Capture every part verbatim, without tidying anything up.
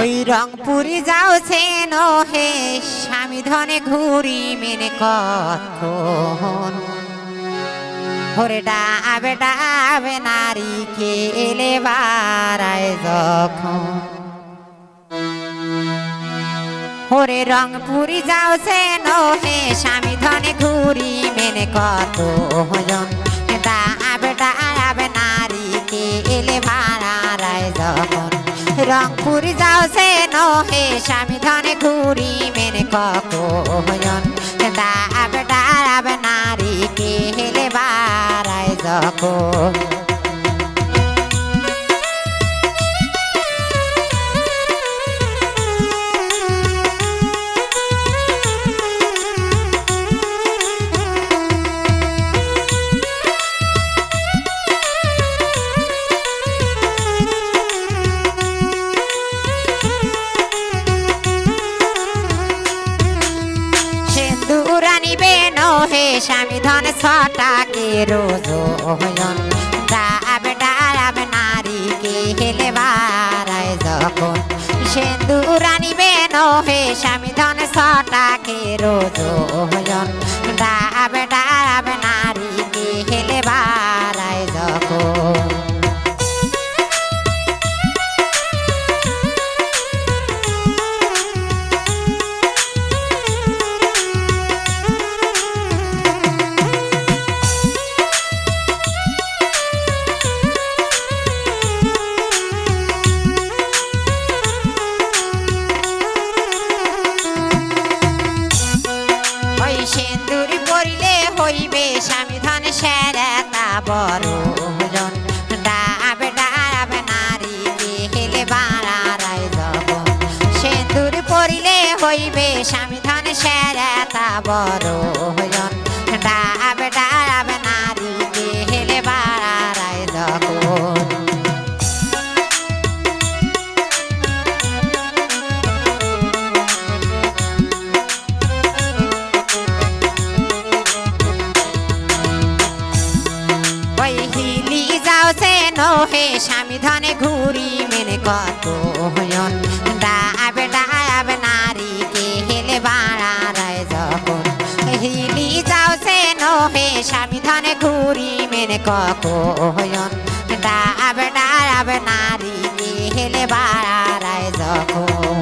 ওই রংপুরি যাও সেন হে স্বামী ধনে ঘুরি মেনে কতক্ষণ ওরে ডাবে ডাবে নারী কে এলে বারায় যখন ওরে রংপুরি যাও সেন হে স্বামী ধনে ঘুরি মেনে কতজন ডাবে ডাবে নারী কে এলে বারায় যখন রংপুরি যাও সেন হে স্বামী ধনে ঘুরি মেনে কতজন ডাবে ডাবে নারী কে এলে বারায় যখন স্বামী ধন ছটাকে রোজ হয়ন ডাবে ডাবে নারী কে হেলে বারায় যখন সিন্দুর আনিবে হে স্বামী ধন ছটাকে রোজ হয়ন ডাবে ডাবে নারী কে হেলে বারায় যখন সিন্দুরি পরিলে হইবে স্বামী ধন সেরাতা বড়জন ডাবে ডাবে নারী কে হেলে বারায় যখন সিন্দুরি পরিলে হইবে স্বামী ধন সেরাতা বড়জন ডাবে ডাবে নারী কে হেলে বারায় যখন হে স্বামী ধনে ঘুরি মেনে কত হয়ন ডাবে ডাবে নারী কে হেলে বারায় যখন হিলি যাও সেন হে স্বামী ধনে ঘুরি মেনে কত হয়ন ডাবে ডাবে নারী কে হেলে বারায় যখন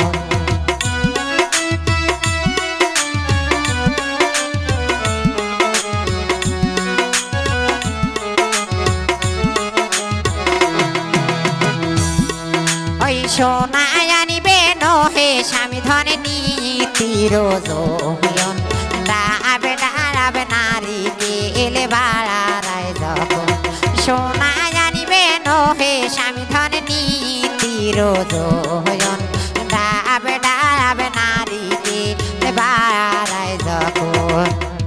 সোনায় আনিবে হে স্বামী ধনে নীতি রোজ হয়ন ডাবে ডাবে নারী কে এলে বারায় যখন সোনায় আনিবে হে স্বামী ধনে নীতি রোজ হয়ন ডাবে ডাবে নারী কে এলে বারায় যখন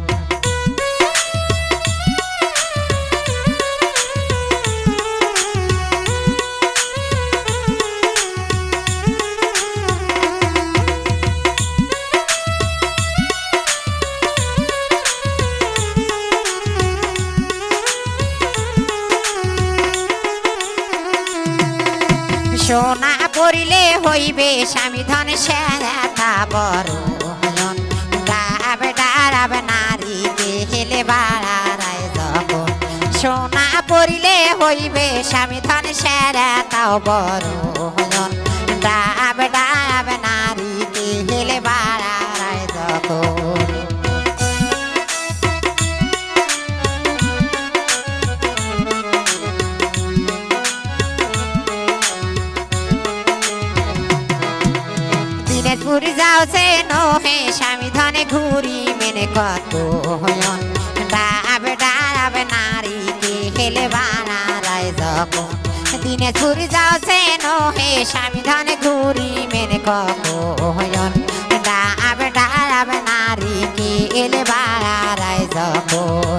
সোনা পরিলে হইবে স্বামী ধন সেরাতা বড়জন ডাবে ডাবে নারী কে হেলে বারায় যখন সোনা পরিলে হইবে স্বামী ধন সেরাতা বড়জন ডাবে ডাবে নারী কে হেলে বারায় যখন পুরি যাও সেন হে স্বামী ধনে ঘুরি মেনে কত হয়ন ডাবে ডাবে নারী কে হেলে বারায় যখন দিনে পুরি যাও সেন হে স্বামী ধনে ঘুরি মেনে কত হয়ন ডাবে ডাবে নারী কে এলে বারায় যখন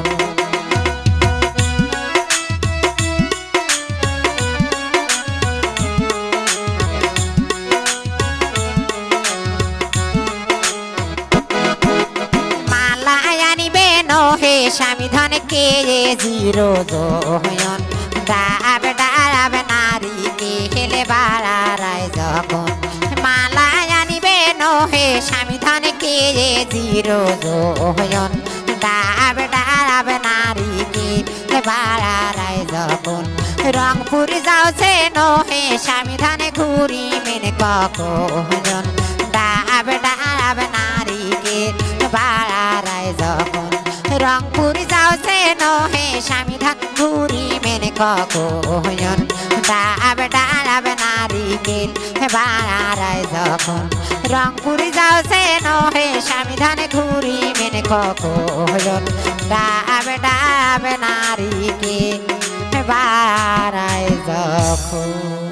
হে স্বামী ধনে কে জিরো হয়ন ডাবে ডাবে নারী কে হেলে বারায় যখন স্বামী ধানে কে জিরো জয়ন ডাবে ডাবে নারীকে বাড়ারাই যখন রংপুর যাওছে নহে স্বামী ধানে ঘুরি মেনে কখন ডাবে ডাবে নারীকে বাড়ারাই যখন রংপুর যাওছে নহে স্বামী ধান ঘুরি মেনে কখন ডাবে ডাবে নারীকে বাড়ারাই যখন রংপুর যাওছে নহে স্বামী ধানে ঘুরি মেনে কখন ডাবে ডাবে নারীকে বাড়ায় যখন।